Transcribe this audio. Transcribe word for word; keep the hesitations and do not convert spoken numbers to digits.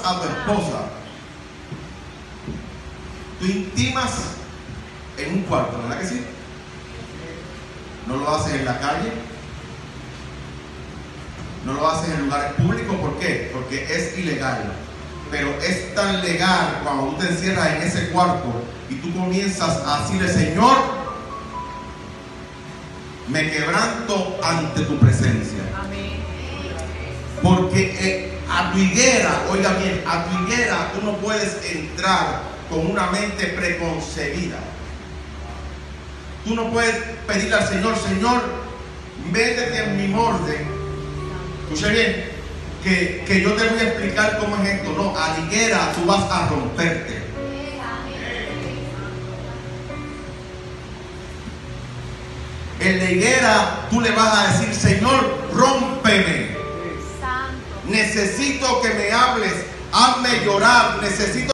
a tu esposa, tú intimas en un cuarto, ¿verdad que sí? No lo haces en la calle, no lo haces en lugares públicos. ¿Por qué? Porque es ilegal. Pero es tan legal cuando tú te encierras en ese cuarto y tú comienzas a decirle: Señor, me quebranto ante tu presencia. Amén. Porque eh, a tu higuera, oiga bien, a tu higuera tú no puedes entrar con una mente preconcebida. Tú no puedes pedirle al Señor: Señor, métete en mi molde. Escuche bien, que, que yo te voy a explicar cómo es esto. No, a la higuera tú vas a romperte. En la higuera tú le vas a decir: Señor, rómpeme. Santo. Necesito que me hables, hazme llorar, necesito